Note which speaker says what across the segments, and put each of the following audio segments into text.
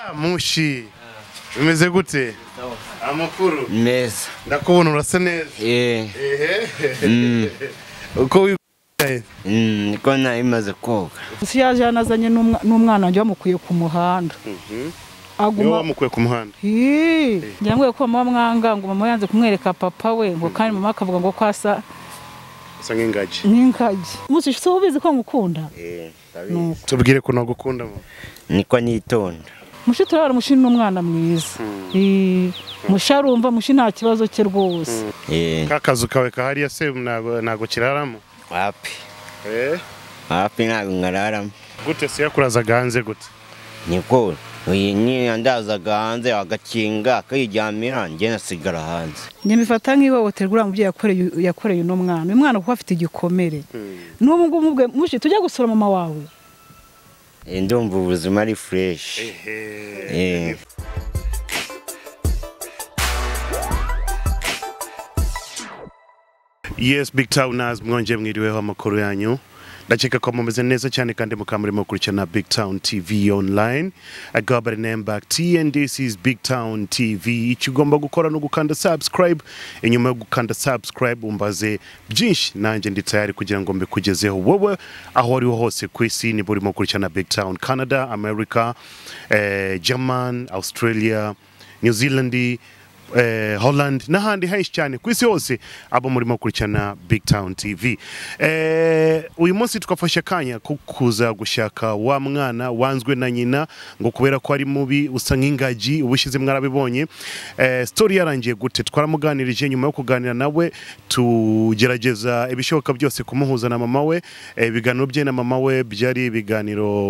Speaker 1: Mushi bimeze gute? Amakuru
Speaker 2: neza.
Speaker 1: Ndakubona urasa neza. Uko wikaye?
Speaker 2: Niko naimaze koga.
Speaker 3: Si yaje yanazanye n'umwana wanjye bamukuye ku muhanda.
Speaker 1: Aguma bamukuye ku muhanda.
Speaker 3: Njyangwe ko mama mwanga ngo mama yanze kumwereka papa we ngo kandi mama akavuga ngo kwasa
Speaker 1: Nk'ingagi.
Speaker 3: Mushi so ubizi ko ngukunda?
Speaker 1: Tubwire ko nagukunda mo.
Speaker 2: Niko nitonda.
Speaker 3: Mushi turara mushi n'umwana mwiza. Musharumva mushi nta kibazo cye rwose.
Speaker 1: Kakazu kawe kahari se nago kiraramo.
Speaker 2: Wapi? Wapi nago ngararamo.
Speaker 1: Gute se yakurazaga hanze gute?
Speaker 2: Niko ni andazaga hanze agakinga akijyamira nge nasigara hanze.
Speaker 3: Nge mifata nk'ihohoterwa umubyeyi yakoreye no mwana. Umwana kuko afite igikomere. N'ubu ngubu mubwe mushi tujya gusura mama wawe.
Speaker 2: Ndumva ubuzima ari fresh.
Speaker 1: Yes, BigTown as mwonje mwiriweho amakuru yanyu. Ndakeka ko mumeze neza cyane kandi mukamurimo kurikirana BigTown TV online. I go by the name back T and this is BigTown TV. Ikigomba gukora no gukanda subscribe. Inyuma yo gukanda subscribe umbaze byinshi nanjye ndi tayari kugira ngo mbe kugezeho wowe aho ari hose ku isi ni burimo kurikirana BigTown Canada, America, German, Australia, New Zealand, Holland n'ahandi henshi cyane ku isi hose abo murimo kurikirana BigTown TV. Uyu munsi tukafasha kanya kuza gushaka wa mwana Wanzwe na Nyina ngo kubera ko ari mubi usa nk'ingagi ubushize mwarabibonye. Story yarangiye gute? Twaramuganirije nyuma yo kuganira nawe tugerageza ibishoboka byose kumuhuza na mama we. Ibiganiro bye na mama we byari ibiganiro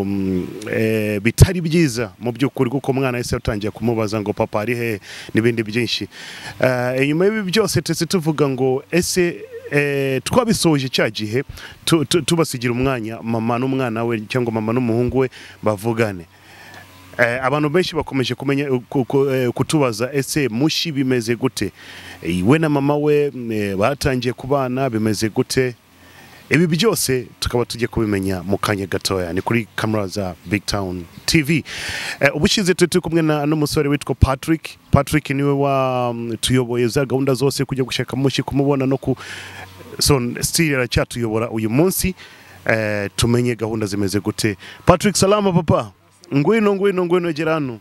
Speaker 1: bitari byiza mu by'ukuri kuko mwana yese yatangiye kumubaza ngo papa ari he n'ibindi byinshi. Inyuma y'ibi byose tese tuvuga ngo ese twabisoje cya gihe tubasigira umwanya mama n'umwana we cyangwa mama n'umuhungu we bavugane. Abantu benshi bakomeje kumenya kutubaza ese Mushi bimeze gute? We na mama we batangiye kubana bimeze gute? Ibi byose tukaba tujye kubimenya mu kanya gatoya ni kuri camera za BigTown TV. Ubushize turi kumwe n'umusore witwa Patrick niwe wa tuyoboye za gahunda zose kujya gushaka Mushi kumubona no ku so still aracyatuyobora uyu munsi. Tumenye gahunda zimeze gute. Patrick, salama papa. Ngwino gerano.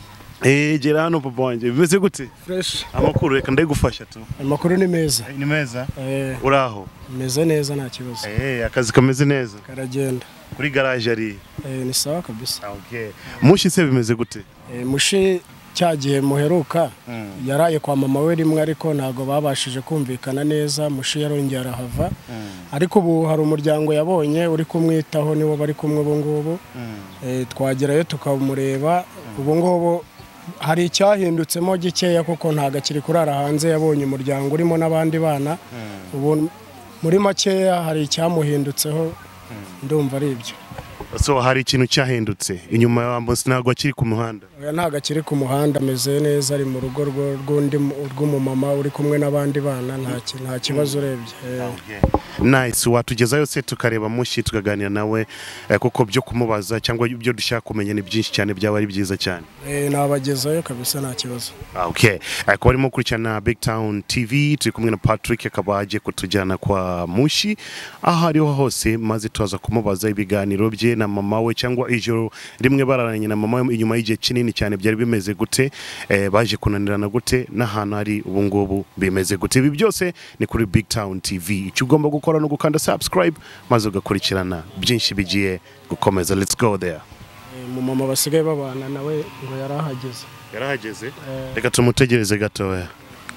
Speaker 1: Gerano papa wanje bimeze gute?
Speaker 4: Fresh.
Speaker 1: Amakuru reka ndagufasha tu.
Speaker 4: Amakuru ni meza.
Speaker 1: Ni meza? Uraho?
Speaker 4: Meze neza nta kibazo.
Speaker 1: Akazi kameze neza.
Speaker 4: Karagenda.
Speaker 1: Kuri garage ari.
Speaker 4: Ni sawa kabisa.
Speaker 1: Okay. Mushi se bimeze gute?
Speaker 4: Mushi cyagiye muheruka yaraye kwa mama we rimwe ariko ntago babashije kumvikana neza. Mushi yarongera arahava. Ariko ubu hari umuryango yabonye uri kumwitaho niwo bari kumwe ubu ngubu. Twagerayo tukamureba ubu ngubu hari icyahindutsemo gikeya kuko ntago akiri kurara hanze yabonye umuryango urimo n'abandi bana. Ubu muri makeya hari icyamuhindutseho ndumva ari ibyo.
Speaker 1: So hari ikintu cyahindutse inyuma y'ambusi ntago akiri ku muhanda?
Speaker 4: Ntago akiri ku muhanda ameze neza ari mu rugo rw'undi rw'umumama uri kumwe n'abandi bana nta kibazo urebye. Nice, watugezayo se tukareba Mushi tukaganira nawe kuko byo kumubaza cyangwa ibyo dushaka kumenya ni byinshi cyane byaba ari byiza cyane. Nabagezayo kabisa nta kibazo.
Speaker 1: Okay, akaba arimo kurikirana BigTown TV turi kumwe na Patrick akaba aje kutujyana kwa Mushi aho ariho hose maze tuza kumubaza ibiganiro bye na mama we cyangwa ijoro rimwe bararanye na mama we inyuma y'igihe kinini cyane byari bimeze gute, baje kunanirana gute n'ahantu ari ubu ngubu bimeze gute. Ibi byose ni kuri BigTown TV. Icyo ugomba gukora no gukanda subscribe maze ugakurikirana byinshi bigiye gukomeza. Let's go there.
Speaker 4: Mama basigaye babana nawe ngo yarahageze.
Speaker 1: Reka tumutegereze gatoya.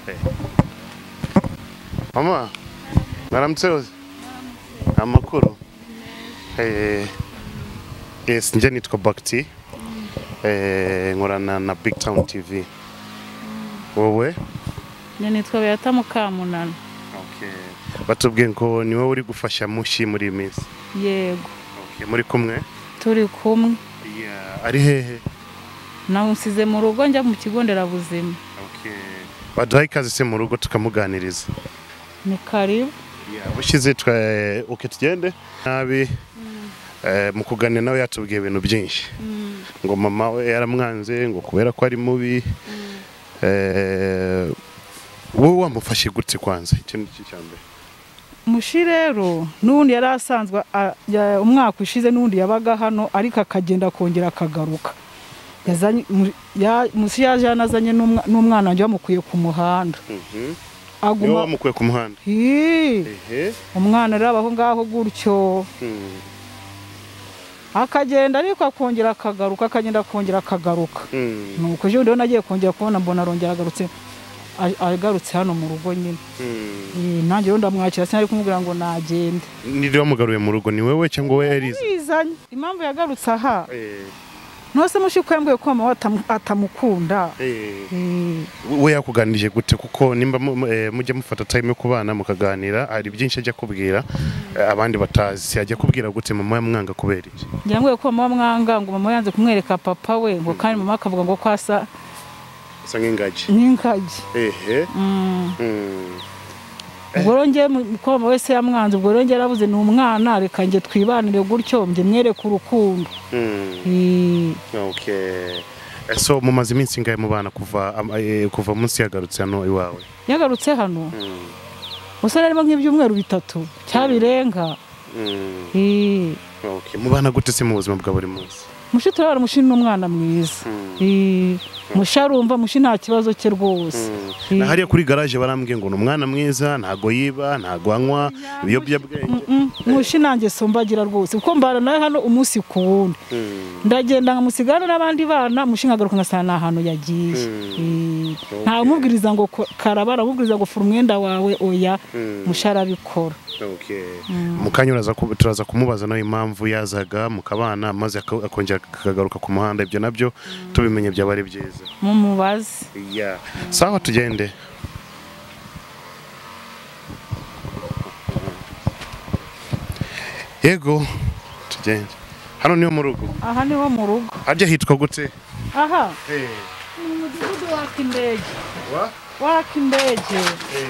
Speaker 1: Mama naramtse amakuru. Yes, nje nitwa Bakti. Nkorana na BigTown TV. Wowe?
Speaker 3: Nje nitwa Beata Mukamunana.
Speaker 1: Okay. Batubwiye ngo niwe uri gufasha Mushi muri minsi.
Speaker 3: Yego.
Speaker 1: Okay, muri kumwe?
Speaker 3: Turi kumwe.
Speaker 1: Ari hehe?
Speaker 3: Namusize mu rugo njya mu kigo nderabuzima.
Speaker 1: Okay. Baduhaye ikaze se mu rugo tukamuganiriza.
Speaker 3: Ni karibu.
Speaker 1: Bushize tugende nabi mu kuganira nawe yatubwiye ibintu byinshi. ngo mama we yaramwanze ngo kubera ko ari mubi wowe wamufashe gute kwanza ikintu cy'cyambere
Speaker 3: Mushi rero n'undi yari asanzwe umwaka ushize n'undi yabaga hano ariko akagenda kongera akagaruka yazanye Mushi yaje yanazanye n'umwana wanjye bamukuye ku muhanda
Speaker 1: aguma bamukuye ku muhanda
Speaker 3: umwana rero abaho ngaho gutyo akagenda ariko akongera akagaruka akagenda akongera akagaruka nuko je rero nagiye kongera kubona mbona arongera agarutse hano mu rugo nyine nanjye rero ndamwakira sinari kumubwira ngo nagende
Speaker 1: niri wamugaruye mu rugo ni wewe cyangwa we yarizanye
Speaker 3: impamvu yagarutse aha nose Mushi ko yambwiye ko mama atamukunda
Speaker 1: we yakuganirije gute kuko nimba mujye mufata time yo kubana mukaganira hari byinshi ajya kubwira abandi batazi ajya kubwira gute mama yamwanga kubera iki
Speaker 3: yambwiye ko mama mwanga ngo mama yanze kumwereka papa we ngo kandi mama akavuga ngo kwasa Nk'ingagi ubwo rongeye ko mama wese yamwanze ubwo rongeye arabuze ni umwana reka nge twibanire gutyo mbe mwereke urukundo
Speaker 1: so mumaze iminsi ngahe mubana kuva munsi yagarutse hano iwawe
Speaker 3: yagarutse hano usore arimo nk'ibyumweru 3 cyabirenga
Speaker 1: mubana gute se mu buzima bwa buri munsi
Speaker 3: Mushi turabara Mushi n'umwana mwiza Mushi arumva Mushi nta kibazo cye rwose
Speaker 1: na hariya kuri garage barambwiye ngo n'umwana mwiza ntago yiba ntago anywa ibiyobyabwenge
Speaker 3: Mushi nanjye sombagira rwose kuko mbara nawe hano umunsi ku wundi ndagenda nkamusigana n'abandi bana Mushi nkagaruka ngasana ahantu yagiye nta umubwiriza ngo karabara umubwiriza ngo fura umwenda wawe oya Mushi arabikora
Speaker 1: mukanyuraza turaza kumubaza nawe impamvu yazaga mukabana maze akongera akagaruka ku muhanda ibyo nabyo tubimenye byaba ari byiza
Speaker 3: mumubaze
Speaker 1: sawa tugende yego tugende hano niho mu rugo
Speaker 3: aha niho mu rugo
Speaker 1: ajya hitwa gute
Speaker 3: aha mu mudugudu wa Nk'ingagi wa Nk'ingagi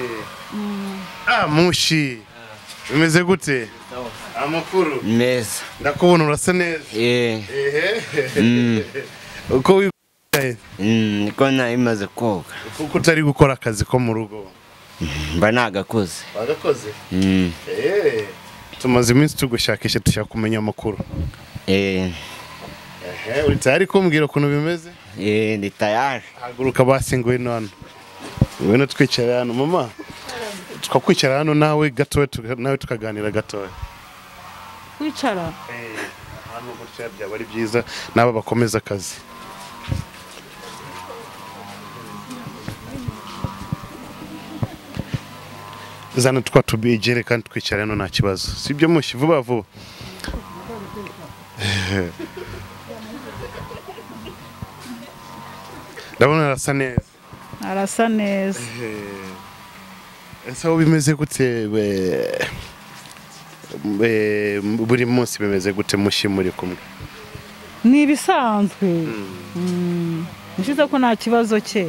Speaker 1: Mushi bimeze gute amakuru
Speaker 2: neza
Speaker 1: ndakubona urasa neza uko wicaye
Speaker 2: niko nayimaze koga
Speaker 1: kuko utari gukora akazi ko mu rugo
Speaker 2: mba nagakoze
Speaker 1: wagakoze tumaze iminsi tugushakisha dushaka kumenya amakuru uri tayari kumbwira ukuntu bimeze
Speaker 2: ndi tayari
Speaker 1: haguruka basi ngwino hano ngwino twicara hano mama tukakwicara hano nawe gatoya nawe tukaganira gatoya
Speaker 3: kwicara
Speaker 1: hano gutya byaba ari byiza naba bakomeza akazi zana twatubigere kandi twicara hano nta kibazo sibyo Mushi vuba vuba ndabona arasa neza ese aho bimeze gute buri munsi bimeze gute Mushi muri kumwe
Speaker 3: ni ibisanzwe nishize ko nta kibazo cye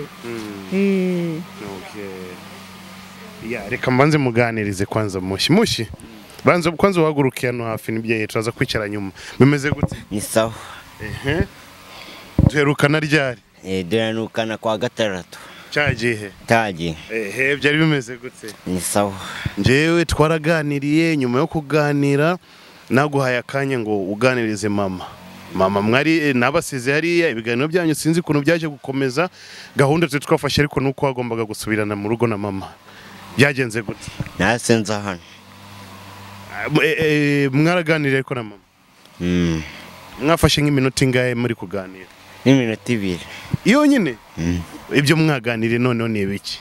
Speaker 1: reka mbanze muganirize kwanza Mushi banza kwanza uhaguruke hano hafi n'ibyeyi turaza kwicara nyuma bimeze gute
Speaker 2: ni sawa
Speaker 1: duherukana ryari
Speaker 2: duherukana kwa gatandatu
Speaker 1: cyagihe byari bimeze gute
Speaker 2: ni sawa
Speaker 1: njyewe twaraganiriye nyuma yo kuganira naguhaye akanya ngo uganirize mama mwari nabasize hariya ibiganiro byanyu sinzi ukuntu byaje gukomeza gahunda twe twafashe ariko nuko wagombaga gusubirana mu rugo na mama byagenze gute
Speaker 2: nasenze hano
Speaker 1: mwaraganiriye ariko na mama mwafashe nk'iminota ingahe muri kuganira
Speaker 2: n'iminota 2
Speaker 1: iyo nyine ibyo mwaganiriye noneho ni ibiki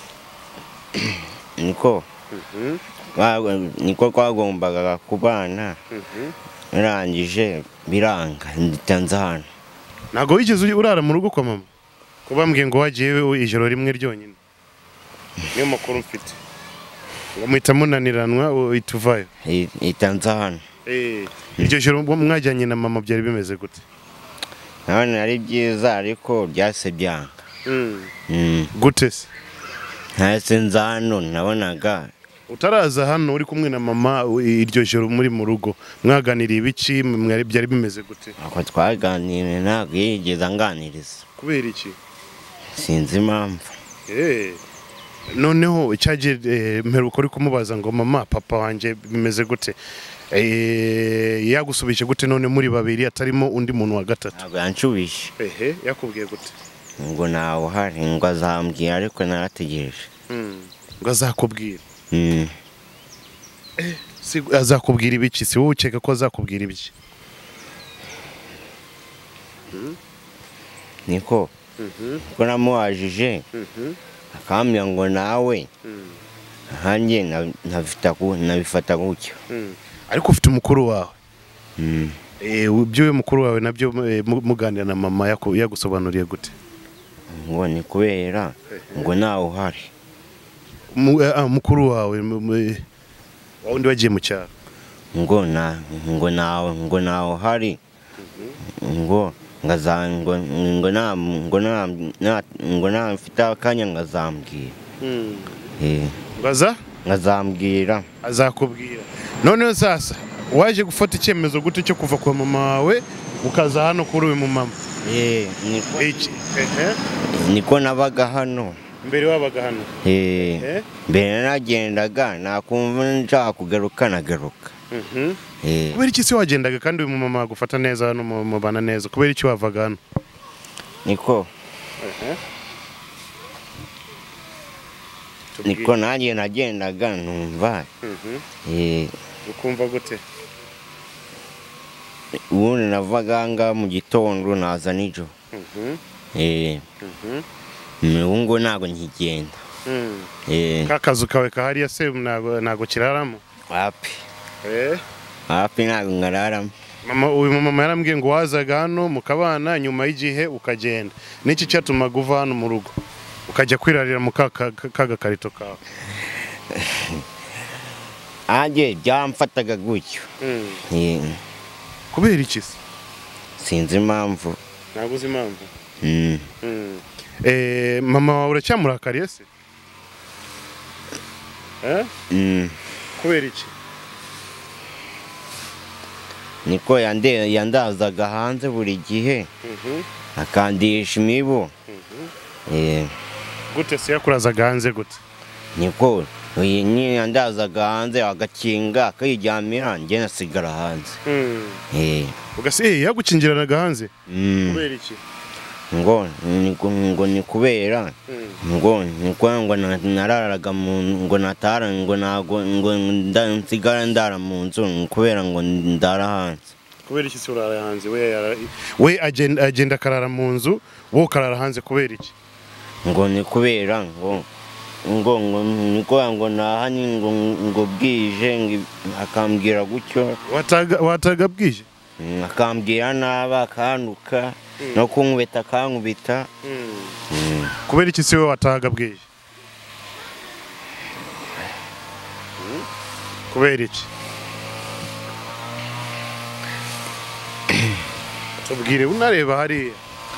Speaker 2: niko twagombaga kubana narangije biranga nditanze hano
Speaker 1: ntago wigeze urara mu rugo kwa mama kubambwiye ngo wagiye ijoro rimwe ryonyine niyo makuru mfite ngo muhita munaniranwa uhita uvayo
Speaker 2: itanze hano
Speaker 1: iryo joro mwajyanye na mama byari bimeze gute
Speaker 2: nabona ari byiza ariko byase byanga
Speaker 1: gute se
Speaker 2: ntase nza hano nabonaga
Speaker 1: utaraza hano uri kumwe na mama iryo joro muri mu rugo mwaganiriye ibiki mwari byari bimeze gute
Speaker 2: ako twaganiriye ntabwo yigeze anganiriza
Speaker 1: kubera iki
Speaker 2: sinzi impamvu
Speaker 1: noneho icyaje mperuko uri kumubaza ngo mama papa wanje bimeze gute yagusubije gute none muri babiri atarimo undi muntu wa gatatu
Speaker 2: ntabwo yanshubije
Speaker 1: yakubwiye gute
Speaker 2: ngo nawe uhari ngo azambwira ariko narategereje
Speaker 1: ngo azakubwira azakubwira ibiki si wowe ukeka ko azakubwira ibiki
Speaker 2: niko ko namuwajije akambwira ngo nawe hanjye nabifata gutyo
Speaker 1: ariko ufite umukuru wawe ibyo mukuru wawe nabyo muganira na mama yagusobanuriye gute
Speaker 2: ngo ni kubera ngo nawe uhari
Speaker 1: mukuru wawe wundi wagiye mu cyaro
Speaker 2: ngo nawe uhari ngo mfite akanya ngazambwira ngazambwira
Speaker 1: azakubwira noneho sasa waje gufata icyemezo gute cyo kuva kwa mama wawe ukaza hano kuri uyu mumama
Speaker 2: niko nabaga hano
Speaker 1: mbere wabaga hano
Speaker 2: mbere nagendaga nakumva nshaka kugaruka nagaruka
Speaker 1: kubera iki se wagendaga kandi uyu mumama agufata neza hano mubana neza kubera iki wavaga hano
Speaker 2: niko nanjye nagendaga numva
Speaker 1: ukumva gute
Speaker 2: ubundi navaga ngaha mu gitondo naza nijoro ubu ngo ntabwo nkigenda
Speaker 1: ka kazu kawe kahariya se ntabwo kiraramo
Speaker 2: hafi ntabwo ngararamo
Speaker 1: uyu mama yarambwiye ngo wazaga hano mukabana nyuma y'igihe ukagenda n'iki cyatumaga uva hano mu rugo ukajya kwirarira mu kagakarito kawe
Speaker 2: anjye byamfataga gutyo
Speaker 1: kubera iki se
Speaker 2: sinzi impamvu
Speaker 1: ntabwo uzi impamvu mama wawe uracyamurakariye se kubera iki
Speaker 2: niko yandazaga hanze buri gihe akandisha imibu
Speaker 1: gute se yakurazaga hanze gute
Speaker 2: niko nyine yandazaga hanze agakinga akayiryamira njye nasigara hanze
Speaker 1: yagukingiranaga hanze kubera iki
Speaker 2: ngo ni kubera ngo nararaga ngo natara ngo nsigara ndara mu nzu kubera ngo ndara hanze
Speaker 1: kubera iki se urara hanze we agenda akarara mu nzu wowe ukarara hanze kubera iki
Speaker 2: ngo ni kubera ngo nahani ngo bwije akambwira gutyo
Speaker 1: wataga bwije
Speaker 2: akambwira naba akanduka no kunkubita akankubita
Speaker 1: kubera iki se we watahaga bwije kubera iki tubwire unareba hariya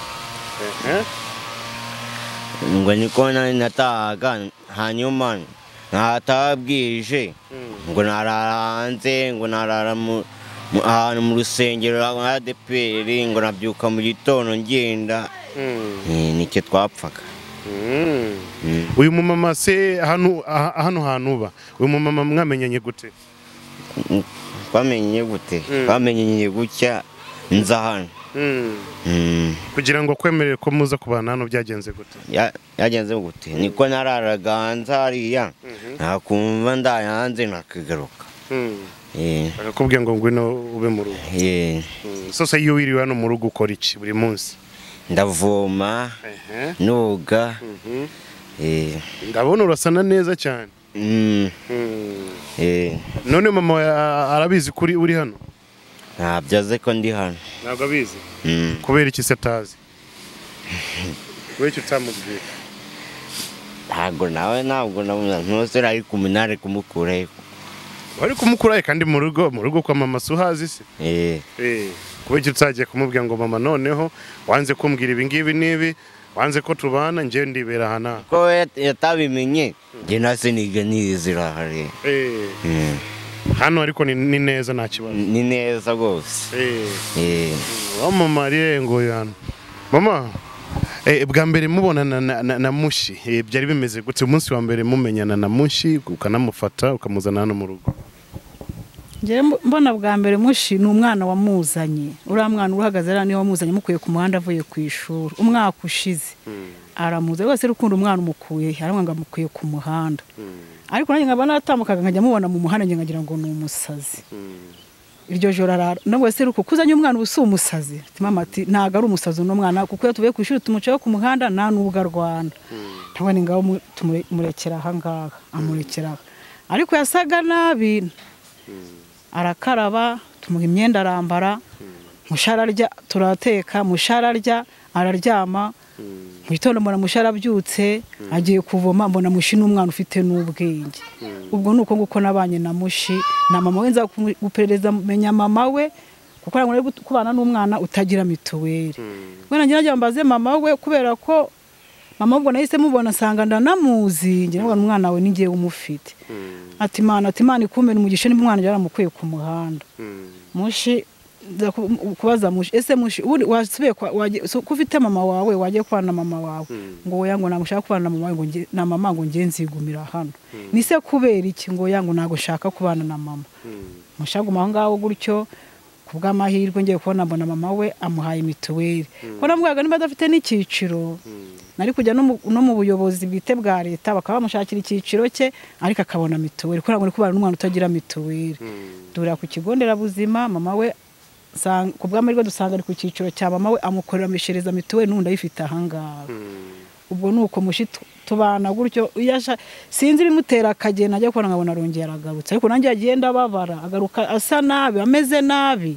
Speaker 2: ngo niko natahaga hanyuma nataha bwije ngo narara hanze ngo narara ahantu mu rusengero rwa ADPR ngo nabyuka mu gitondo ngenda nicyo twapfaga
Speaker 1: uyu mumama se hano hantu uba uyu mumama mwamenyanye gute
Speaker 2: twamenye gute twamenyanye gutya nza hano
Speaker 1: kugira ngo kwemerere ko muza kubana hano byagenze gute
Speaker 2: yagenze gute niko nararaga hanze hariya nakumva ndaye hanze nakagaruka
Speaker 1: akakubwiye ngo ngwino ube mu rugo sose iyo wiriwe hano mu rugo ukora iki buri munsi
Speaker 2: ndavoma noga
Speaker 1: ndabona urasana neza cyane none mama arabizi kuri uri hano
Speaker 2: ntabyo azi ko ndi hano
Speaker 1: ntabwo abizi kubera iki se atazi kubera iki utamubwira
Speaker 2: ntabwo ntose ari kumunare kumukurayo
Speaker 1: wari kumukurayo kandi mu rugo kwa mama suhazi se kubera iki utagiye kumubwira ngo mama noneho wanze kumbwira ibi ngibi n'ibi wanze ko tubana nje ndibera hana
Speaker 2: ko yatabimenye nge nase nige nizira hari
Speaker 1: hano ariko ni neza nta kibazo
Speaker 2: ni neza gose
Speaker 1: mama ngo yana mama bwa mbere mubonana na Mushi byari bimeze gute umunsi wa mbere mumenyana na Mushi ukanamufata ukamuzana hano mu rugo
Speaker 3: nje mbona bwa mbere Mushi ni umwana wamuzanye uriya mwana uhagaze ari niwe wamuzanye mukuye ku muhanda avuye ku ishuri umwaka ushize aramuze wese rukundo umwana umukuye haramwanga mukuye ku muhanda ariko nanjye nkaba natamukaga nkajya mubona mu muhanda nge ngagira ngo ni umusazi iryo joro arara no wese ruko kuzanye umwana ubusu umusazi mama ati ntago ari umusazi no mwana kuko yatuvuye ku ishuri tumucaye ku muhanda nta nubwo arwana ntabone ngaho tumurekera aha ngaha amurekera ariko yasaga nabi arakaraba tumuha imyenda arambara mushararya turateka mushararya araryama mu gitondo mbona Mushara byutse agiye kuvoma mbona Mushi n'umwana ufite n'ubwenge ubwo nuko nguko nabanye na Mushi na mama we nza guperereza menya mama we kuko ari kubana n'umwana utagira mituweli bwana njye mbaze mama we kubera ko mama ubwo nahise mubona nsanga ndanamuzi nge n'ubwo umwana we ningiye umufite ati mana ikumene umugisha n'umwana yaramukuye ku muhanda Mushi kubaza Mushi ese Mushi wasubiye kufite mama wawe wagiye kwana mama wawe ngo yango nagushaka kubana na mama wawe ngo na mama ngo nge nzigumira hano nise kubera iki ngo yango nago shaka kubana na mama mushaguma aho ngaho gutyo kubw'amahirwe ngiye kubona mbona mama we amuhaye mituweli ko namubwaga niba adafite n'ikiciro nari kujya no mu buyobozi bwite bwa leta bakaba bamushakira ikiciro cye ariko akabona mituweli ko nabwo kubana n'umwana utagira mituweli dura ku kigo nderabuzima mama we kubw'amahirwe dusanga ari ku cyiciro cya mama we amukorera mishereza mituweli n'undi ayifite ahangaha ubwo nuko Mushi tubana gutyo sinzi bimutera akagenda ajya kubona nkabona arongera aragarutse ariko nanjye agenda babara agaruka asa nabi ameze nabi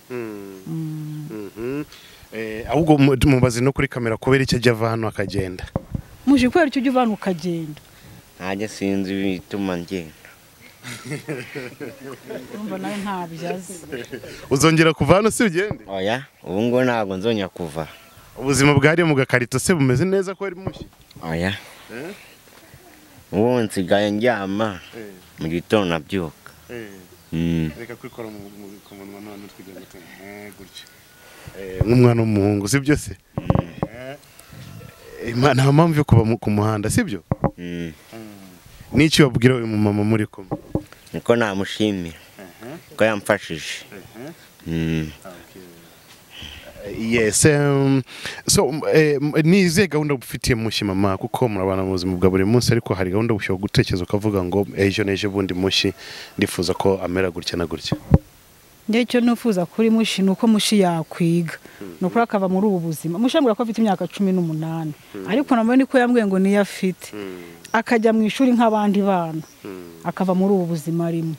Speaker 1: ahubwo mubaze no kuri kamera kubera icyo ajya hano akagenda
Speaker 3: Mushi kubera icyo ujya hano ukagenda
Speaker 2: ntajya sinzi bituma ngenda
Speaker 3: urumva nawe ntabyazi
Speaker 1: uzongera kuva hano si ugende
Speaker 2: oya ubu ngo ntabwo nzongera kuva
Speaker 1: ubuzima bwari mu gakarito se bumeze neza ko ari Mushi
Speaker 2: oya ubu nsigaye ndyama mu gitondo nabyuka
Speaker 1: reka kwikora mu munwa none twigira gutya nk'umwana w'umuhungu sibyo se nta mpamvu yo kuba ku muhanda sibyo n'icyo wabwira uyu mumama muri kumwe
Speaker 2: niko namushimira ko yamfashije
Speaker 1: yes so nize gahunda ufitiye Mushi mama kuko murabana mu buzima bwa buri munsi ariko hari gahunda ushobora gutekereza ukavuga ngo ejo neje bundi Mushi ndifuza ko amera gutya na gutya
Speaker 3: njye cyo nufuza kuri Mushi nuko Mushi yakwiga nuko akava muri ubu buzima Mushi ambura ko afite imyaka 18 ariko nabwo niko yambwiye ngo niyo afite akajya mu ishuri nk'abandi bana akava muri ubu buzima arimo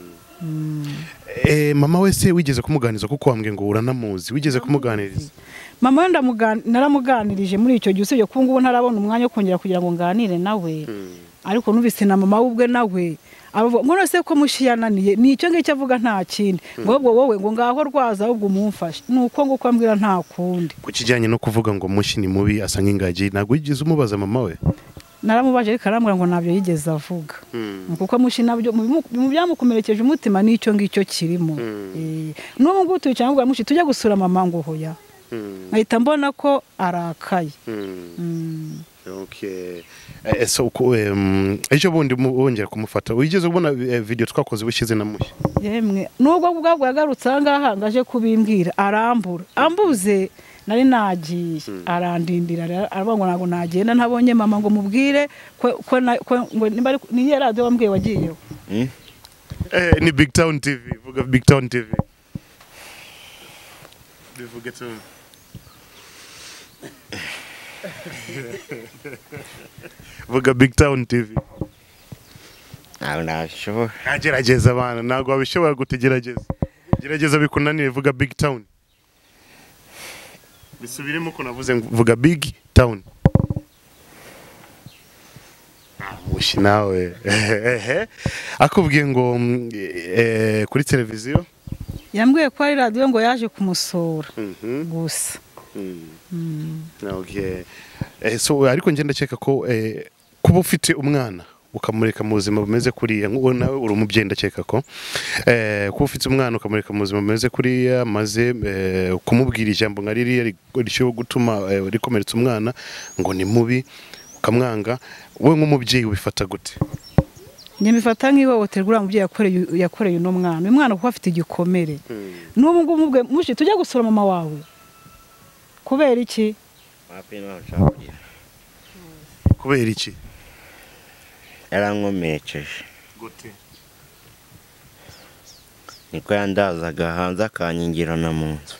Speaker 1: mama wese wigeze kumuganiriza kuko wambwiye ngo uranamuzi wigeze kumuganiriza
Speaker 3: mama naramuganirije muri icyo gihe usibye ko ngubu ntarabona umwanya wo kongera kugira ngo nganire nawe ariko numvise na mama ubwe nawe ngo se ko Mushi yananiye ni icyo ngicyo avuga nta kindi ngo wowe ngo ngaho rwaza ahubwo umumfashe nuko ngo kwambwira nta kundi
Speaker 1: ku kijyanye no kuvuga ngo Mushi ni mubi asa nk'ingagi ntabwo yigeze umubaza mama we
Speaker 3: naramubaje ariko arambwira ngo ntabyo yigeze avuga kuko Mushi nabyo mu byamukomerekeje umutima n'icyo ngicyo kirimo n'ubu ngubu twicara ngo Mushi tujya gusura mama ngo hoya nkahita mbona ko arakaye
Speaker 1: okay so ejo bundi wongera kumufata wigeze ubona video twakoze bushize na Mushi
Speaker 3: yemwe nubwo bwabwo yagarutse ahangaha ngaje kubimbwira arambura ambuze nari nagiye arandindira aravuga ngo nago nagenda ntabonye mama ngo mubwire ko ngo ni ya radio wambwiye wagiyeho
Speaker 1: ni BigTown TV vuga BigTown TV bivuge tu vuga BigTown TV
Speaker 2: ntabwo
Speaker 1: agerageza abana ntabwo wabishobora gutegerageza gerageza bikunaniye vuga BigTown bisubiremo ko navuze vuga BigTown Mushi nawe akubwiye ngo kuri televiziyo
Speaker 3: yambwiye ko ari radio ngo yaje kumusura gusa
Speaker 1: Okay. So ariko nje ndakeka ko kuba ufite umwana ukamureka mu buzima bumeze kuriya nk'uwo nawe uri umubyeyi ndakeka ko kuba ufite umwana ukamureka mu buzima bumeze kuriya maze kumubwira ijambo nka ririya rishobora gutuma rikomeretsa umwana ngo ni mubi ukamwanga wowe nk'umubyeyi ubifata gute?
Speaker 3: njye mbifata nk'ihohoterwa uriya mubyeyi yakoreye uno mwana uyu mwana kuko afite igikomere n'ubu ngubu mubwe mushi tujya gusura mama wawe kubera iki?
Speaker 1: Kubera iki?
Speaker 2: yarankomerekeje
Speaker 1: Gute?
Speaker 2: niko yandazaga hanze akanyingirana mu nzu.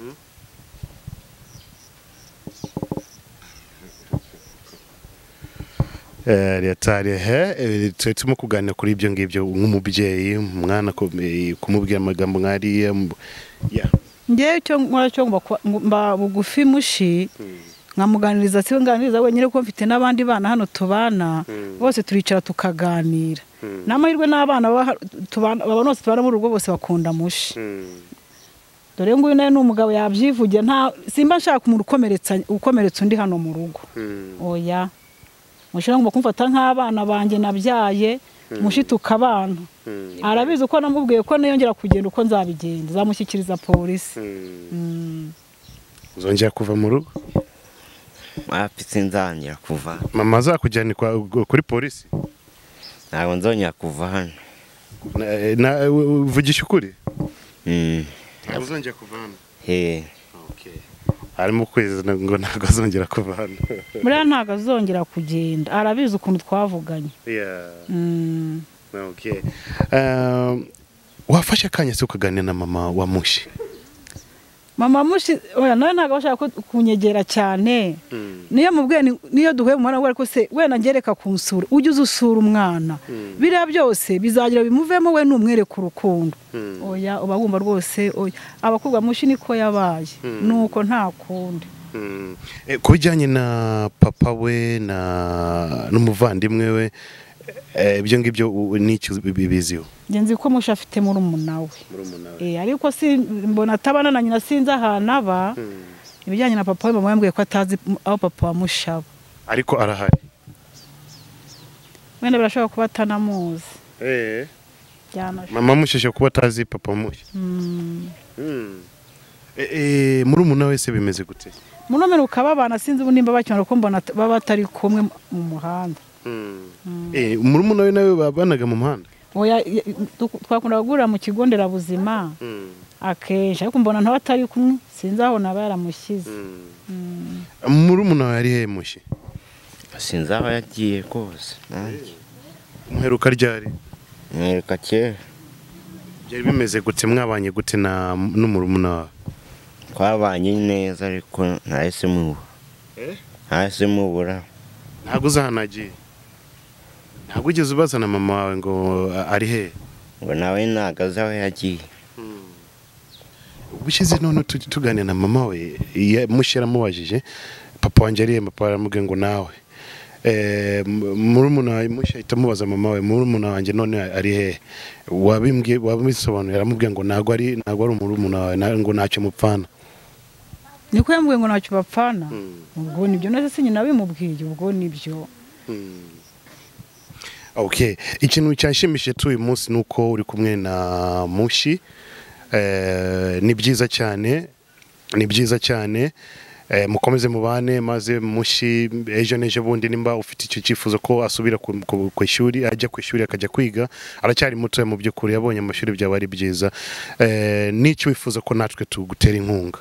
Speaker 1: turimo kuganira kuri ibyo ngibyo nk'umubyeyi umwana kumubwira amagambo nk'ariya.
Speaker 3: njyewe icyo nkora cyo mba bugufi mushi nkamuganiriza siwe nganiriza wenyine ko mfite n'abandi bana hano tubana bose turicara tukaganira n'amahirwe n'abana baba bose tubana mu rugo bose bakunda mushi. dore nguyu nawe n'umugabo yabyivugiye nta simba nshaka umuntu ukomeretsa undi hano mu rugo. oya mushira ngo kumfata nk'abana banjye nabyaye mushi tukabana arabizi uko namubwiye ko niyongera kugenda uko nzabigenza zamushyikiriza polisi.
Speaker 1: Uzongera kuva mu rugo?
Speaker 2: afite nzangira kuva.
Speaker 1: Mama azakujyana kuri polisi?
Speaker 2: ntabwo nzongera kuva hano.
Speaker 1: Uvugisha ukuri? Ntabwo uzongera kuva hano? Okay. Harimo kwezi ngo ntabwo azongera kuva hano.
Speaker 3: Buriya ntabwo azongera kugenda arabizi ukuntu twavuganye.
Speaker 1: Okay. Wafashe akanya se ukaganira na mama wa Mushi?
Speaker 3: Mama Mushi oya nawe ntabwo bashaka kunyegera cyane. Niyo mubwiye niyo duhuye mu mwana we ariko se we nangereka kunsura ujye uzusura umwana. Biriya byose bizagira bimuvemo we n'umwereka urukundo. Oya uba wumva rwose oya abakobwa Mushi niko yabaye nuko nta kundi.
Speaker 1: Kubijyanye na papa we n'umuvandimwe we ibyo ngibyo n'icyo bibiziho?
Speaker 3: Ngenzi ko Mushi afite murumuna we. Ariko si mbona atabana na nyina sinzi ahantu aba. Ibijyanye na papa we mama yambwiye ko atazi aho papa wa Mushi aba.
Speaker 1: Ariko arahari?
Speaker 3: Wenda birashobora kuba atanamuzi.
Speaker 1: Mama Mushi kuba atazi papa wa Mushi. Murumuna we se bimeze gute?
Speaker 3: Murumuna ukababana sinzi ubu nimba bakimara ko mbona baba atari kumwe mu muhanda.
Speaker 1: Murumuna we nawe babanaga mu muhanda?
Speaker 3: Oya twakunda kugurira mu kigo nderabuzima akenshi ariko mbona ntawe atari kumwe sinzi aho naba yaramushyize.
Speaker 1: Murumuna we yari he Mushi?
Speaker 2: sinzi aho yagiye rwose.
Speaker 1: Muheruka ryari?
Speaker 2: mwereka kera.
Speaker 1: Byari bimeze gute mwabanye gute n'umurumuna wawe?
Speaker 2: twabanye neza ariko ntahise mubura.
Speaker 1: Ntabwo uzahanagiye? Ntabwo ugeze ubazana mama wawe ngo ari he?
Speaker 2: ngo nawe ntabwo azi aho yagiye.
Speaker 1: Ubushize none tuganira na mama we Mushi yaramubajije papa wanjye ari he, papa aramubwiye ngo nawe. Murumuna wawe Mushi ahita amubaza mama we murumuna wanjye none ari he? Wabisobanurira aramubwiye ngo ntabwo ari umurumuna wawe ngo ntacyo mupfana.
Speaker 3: Niko yambwiye ngo ntacyo bapfana? Ubwo nibyo nase se nyina bimubwiye ubwo nibyo.
Speaker 1: Okay, ikintu cyashimishije tuyu munsi nuko uri kumwe na Mushi. Ni byiza cyane mukomeze mubane maze Mushi ejo bundi nimba ufite icyo cyifuzo ko asubira ku ishuri ajya ku ishuri akajya kwiga aracyari muto mu by'ukuri yabonye amashuri byaba ari byiza. N'icyo wifuza ko natwe tugutera inkunga?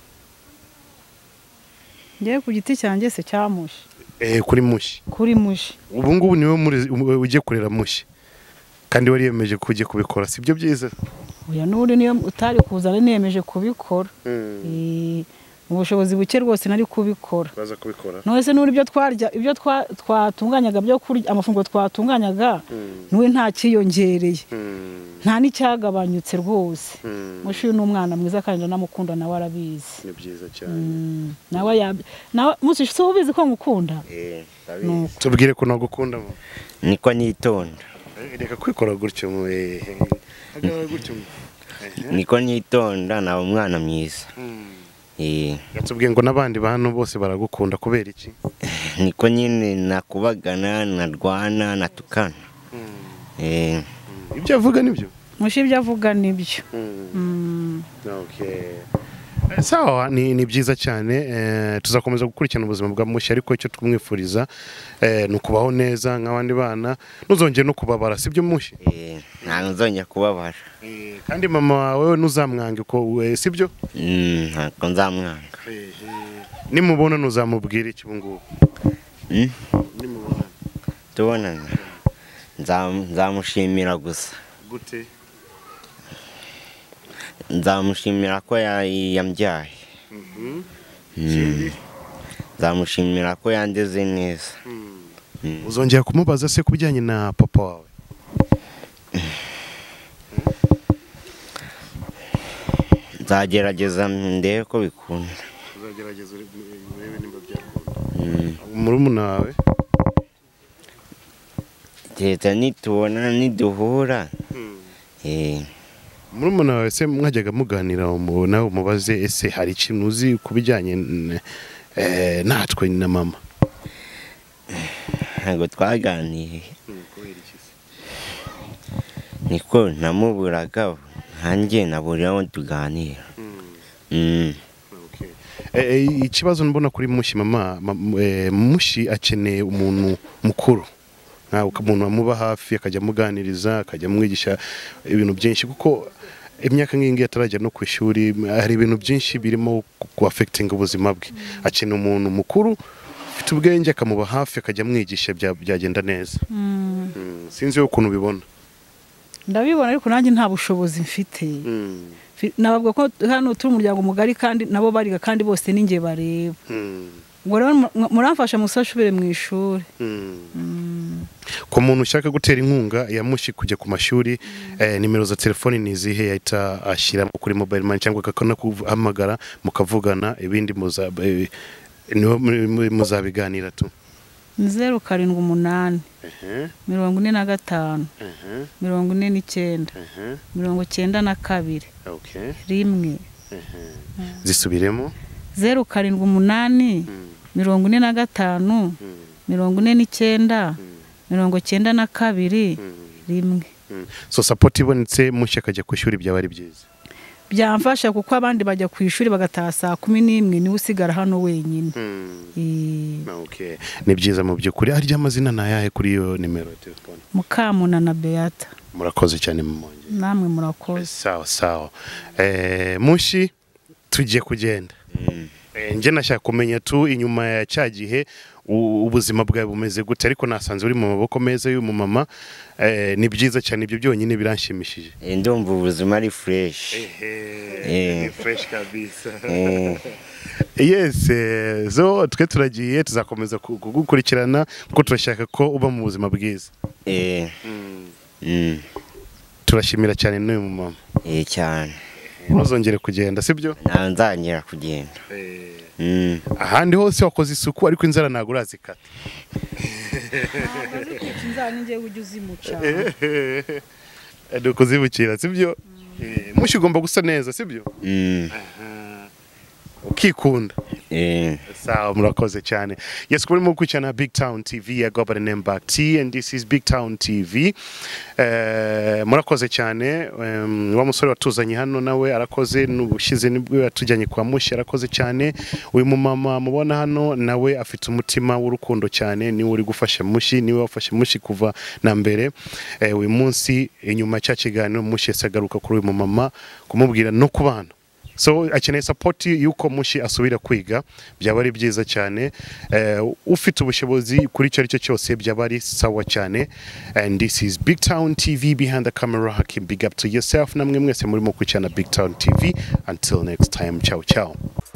Speaker 3: Ngiye ku giti cyanjye se cya Mushi.
Speaker 1: Kuri Mushi?
Speaker 3: Kuri Mushi.
Speaker 1: Ubu ngubu niwe ugiye kurera Mushi kandi wari yemeje ko ugiye kubikora, sibyo byiza?
Speaker 3: Oya n'uri niyo utari kuzana niyemeje kubikora. Mu bushobozi buke rwose nari kubikora.
Speaker 1: Baza kubikora?
Speaker 3: None se n'uri ibyo twatunganyaga byo kurya amafunguro twatunganyaga n'uwe nta kiyongereye nta n'icyagabanyutse rwose. Mushi n'umwana mwiza kandi ndamukunda nawe arabizi.
Speaker 1: Ni byiza cyane.
Speaker 3: nawe Mushi so ubizi ko ngukunda?
Speaker 1: Tubwire ko nagukunda.
Speaker 2: niko nitonda.
Speaker 1: Reka kwikora gutyo
Speaker 2: niko nitonda nawe umwana mwiza.
Speaker 1: yatubwiye ngo n'abandi bantu bose baragukunda kubera iki?
Speaker 2: niko nyine nakubagana narwana natukana.
Speaker 1: Ibyo avuga nibyo?
Speaker 3: Mushi ibyo avuga nibyo.
Speaker 1: Okay. Sawa, ni byiza cyane, tuzakomeza gukurikirana ubuzima bwa Mushi, ariko icyo twumwifuriza ni ukubaho neza nk'abandi bana, ntuzongere no kubabara, sibyo Mushi?
Speaker 2: Ntabwo nzongera kubabara.
Speaker 1: Kandi mama wawe ntuzamwange ko sibyo?
Speaker 2: Ntabwo nzamwanga.
Speaker 1: Nimubona ntuzamubwira iki ubu ngubu? Nimubona
Speaker 2: tubonana nzamushimira gusa.
Speaker 1: Gute?
Speaker 2: Nzamushimira ko yambyaye. Nzamushimira ko yandeze neza.
Speaker 1: Uzongera kumubaza se kubijyanye na papa wawe?
Speaker 2: Nzagerageza ndebe ko bikunda.
Speaker 1: Uzagerageza urebe nimba byakunda. Murumuna wawe?
Speaker 2: Leta nitubona niduhura.
Speaker 1: Murumuna wawe se mwajyaga muganira nawe umubaze ese hari ikintu uzi kubijyanye natwe na mama?
Speaker 2: Ntabwo twaganiye. Niko namuburaga hanjye naburiraho tuganira.
Speaker 1: Ikibazo mbona kuri Mushi mama, Mushi akeneye umuntu mukuru, umuntu amuba hafi akajya muganiriza akajya mwigisha ibintu byinshi, kuko imyaka nk'ingi atarajya no ku ishuri hari ibintu byinshi birimo ku-affecting ubuzima bwe. Akeneye umuntu mukuru ufite ubwenge akamuba hafi akajya mwigisha byagenda neza. Sinzi ukuntu ubibona.
Speaker 3: Ndabibona ariko nanjye nta bushobozi mfite. Nababwo ko hano turi umuryango mugari kandi nabo bariga kandi bose ninge bareba. Ngo rero muramfasha musashubire mu ishuri.
Speaker 1: Ko umuntu ushaka gutera inkunga ya Mushi kujya ku mashuri, nimero za telefoni ni izihe yahita ashyira kuri mobile money cyangwa akakona kuhamagara mukavugana ibindi muzabiganira tu?
Speaker 3: 078 45 49 92 rimwe.
Speaker 1: Zisubiremo?
Speaker 3: 078 45 49 92 rimwe.
Speaker 1: So support ibonetse Mushi akajya ku ishuri byaba ari byiza.
Speaker 3: Byamfasha kuko abandi bajya ku ishuri bagataha saa 11 ni usigara hano wenyine.
Speaker 1: Okay. Ni byiza mu byukuri. Harya amazina nayahe kuri iyo nimero ya telefone?
Speaker 3: Mukamuna na Beata.
Speaker 1: Murakoze cyane mumonje.
Speaker 3: Namwe murakoze.
Speaker 1: Sawa. Mushi tugiye kugenda. Nje nashaka kumenya tu inyuma ya cyagihe ubuzima bwawe bumeze gute, ariko nasanze uri mu maboko meza y'umu mama. Ni byiza cyane, ibyo byonyine biranshimishije.
Speaker 2: Ndumva ubuzima ari fresh.
Speaker 1: Ni fresh kabisa. Yes, so twe turagiye tuzakomeza kugukurikirana kuko turashaka ko uba mu buzima bwiza. Turashimira cyane n'uyu mama.
Speaker 2: Cyane.
Speaker 1: Ntuzongere kugenda sibyo?
Speaker 2: Nzongera kugenda.
Speaker 1: Ahandi hose wakoze isuku ariko inzara ntago urazikata.
Speaker 3: Inzara ninjye ujye uzimuca.
Speaker 1: Kuzibukira sibyo? Mushi ugomba gusa neza sibyo? Ukikunda. Sawa, murakoze cyane. Yes, kuri mu kwicana BigTown TV ya Global Name Back T, and this is BigTown TV. Murakoze cyane. Wa musore watuzanye hano nawe arakoze, n'ubushize nibwo yatujyanye kwa Mushi arakoze cyane. Uyu mumama mubona hano nawe afite umutima w'urukundo cyane, ni uri gufasha Mushi, niwe wafashe Mushi kuva na mbere. Uyu munsi inyuma cya kiganiro Mushi yasagaruka kuri uyu mumama kumubwira no kubana. So akeneye support yuko Mushi asubira kwiga, byaba ari byiza cyane. Ufite ubushobozi kuri cyo aricyo cyose byaba ari sawa cyane. And this is BigTown TV, behind the camera Hakim. Big up to yourself, namwe mwese murimo kwicana BigTown TV. Until next time, ciao.